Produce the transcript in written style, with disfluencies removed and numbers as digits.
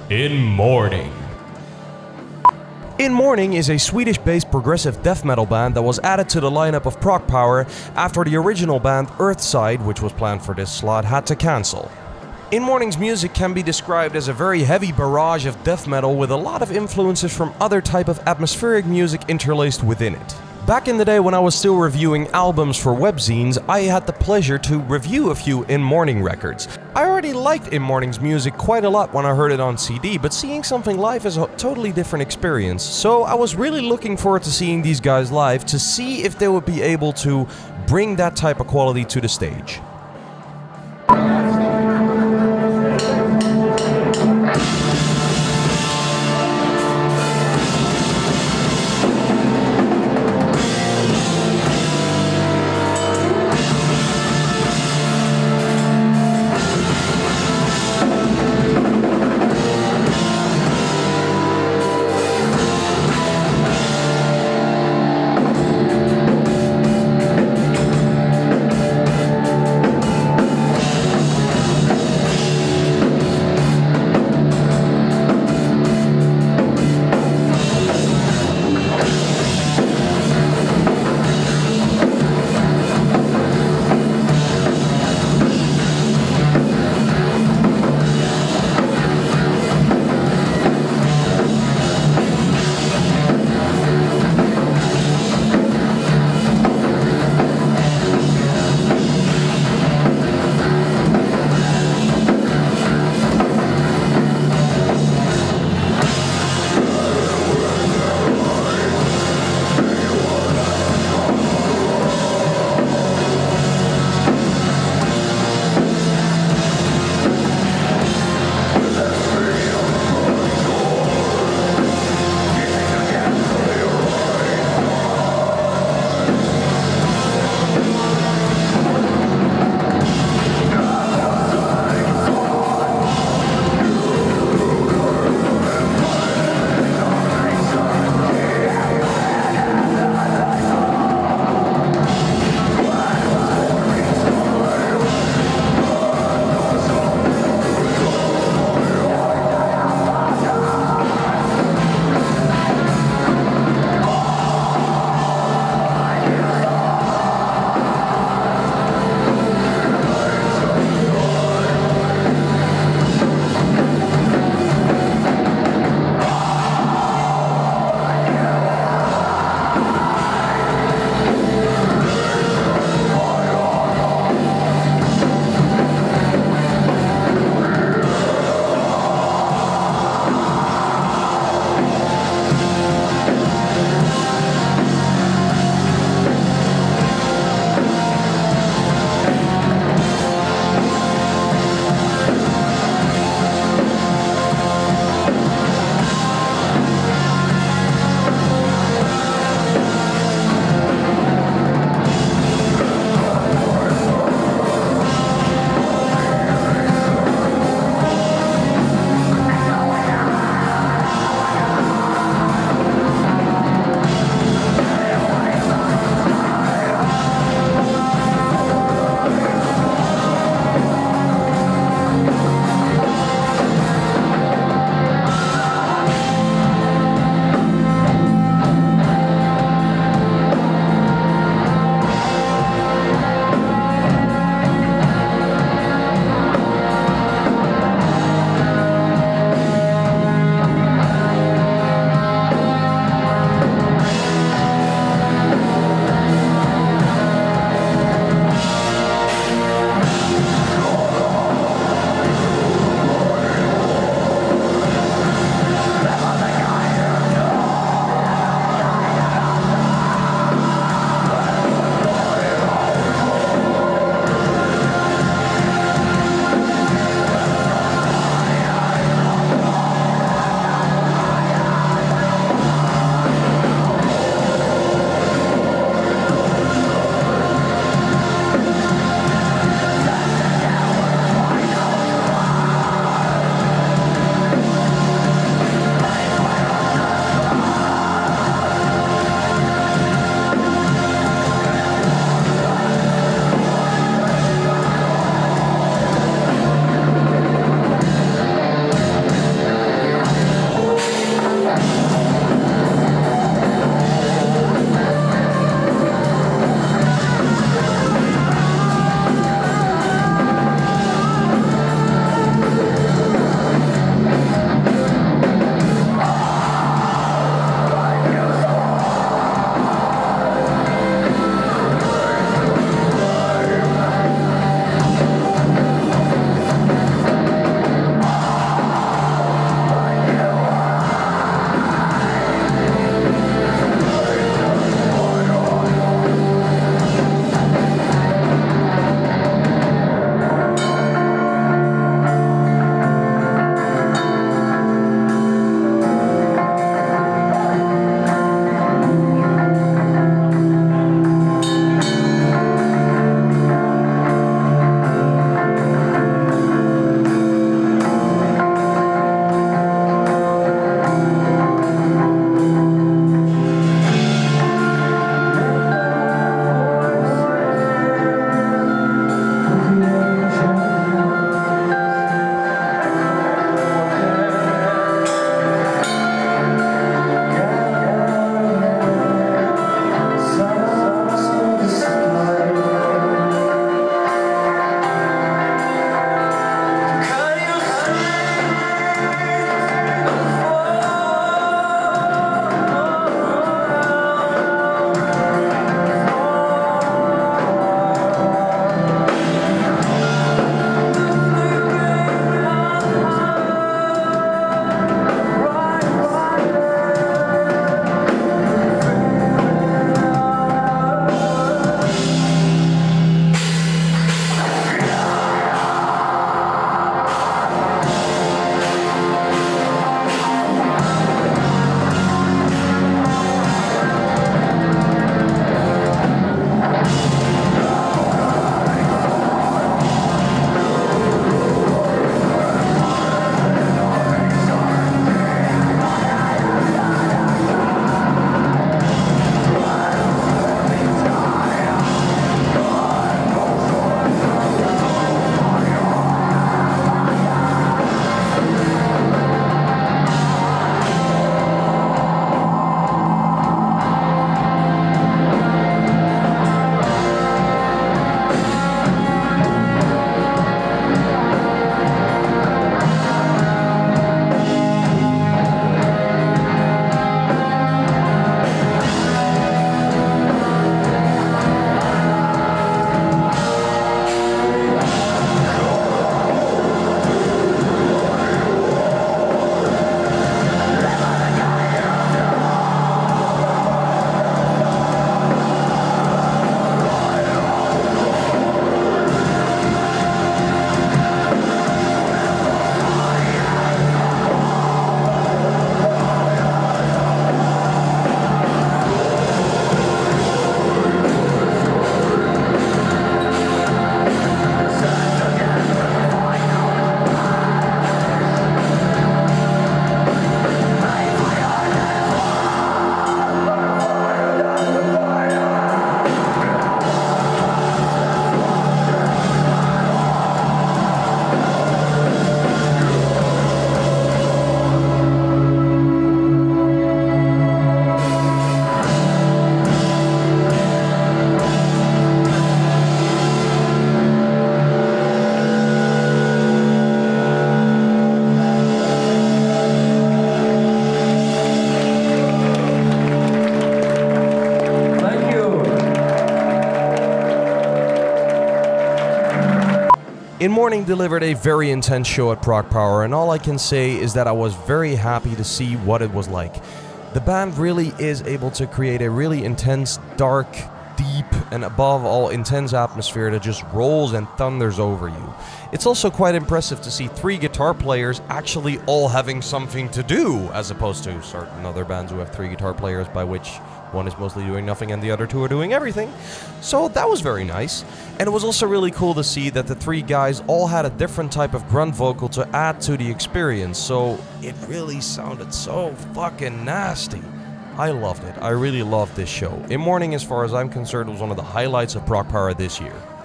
In Mourning. In Mourning is a Swedish-based progressive death metal band that was added to the lineup of Progpower after the original band Earthside, which was planned for this slot, had to cancel. In Mourning's music can be described as a very heavy barrage of death metal with a lot of influences from other type of atmospheric music interlaced within it. Back in the day when I was still reviewing albums for webzines, I had the pleasure to review a few In Mourning records. I already liked In Mourning's music quite a lot when I heard it on CD, but seeing something live is a totally different experience. So I was really looking forward to seeing these guys live to see if they would be able to bring that type of quality to the stage. In Mourning delivered a very intense show at Progpower, and all I can say is that I was very happy to see what it was like. The band really is able to create a really intense, dark, deep, and above all intense atmosphere that just rolls and thunders over you. It's also quite impressive to see 3 guitar players actually all having something to do, as opposed to certain other bands who have 3 guitar players by which one is mostly doing nothing and the other 2 are doing everything. So that was very nice. And it was also really cool to see that the 3 guys all had a different type of grunt vocal to add to the experience, so it really sounded so fucking nasty. I loved it. I really loved this show. In Mourning, as far as I'm concerned, was one of the highlights of Progpower this year.